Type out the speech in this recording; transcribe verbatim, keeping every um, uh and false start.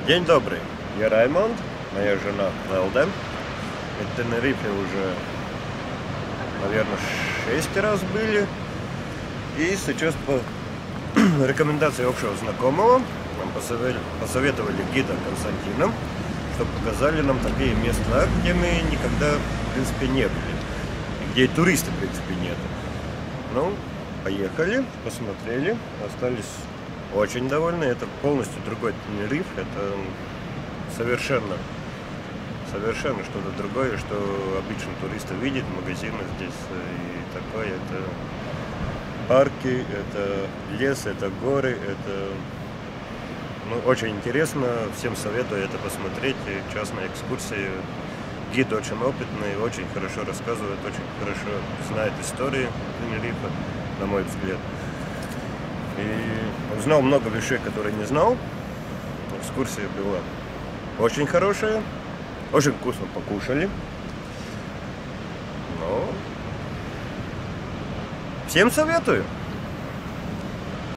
День добрый, я Раймонд, моя жена Велда. В Тенерифе уже, наверное, шесть раз были. И сейчас по рекомендации общего знакомого нам посоветовали гида Константина, чтобы показали нам такие места, где мы никогда, в принципе, не были. И где и туристы, в принципе, нет. Ну, поехали, посмотрели, остались очень довольны. Это полностью другой Тенериф. Это совершенно, совершенно что-то другое, что обычно туристы видят, магазины здесь и такое. Это парки, это лес, это горы, это ну, очень интересно. Всем советую это посмотреть. Частная экскурсия. Гид очень опытный, очень хорошо рассказывает, очень хорошо знает историю Тенерифа, на мой взгляд. И узнал много вещей, которые не знал. Экскурсия была очень хорошая. Очень вкусно покушали. Но всем советую.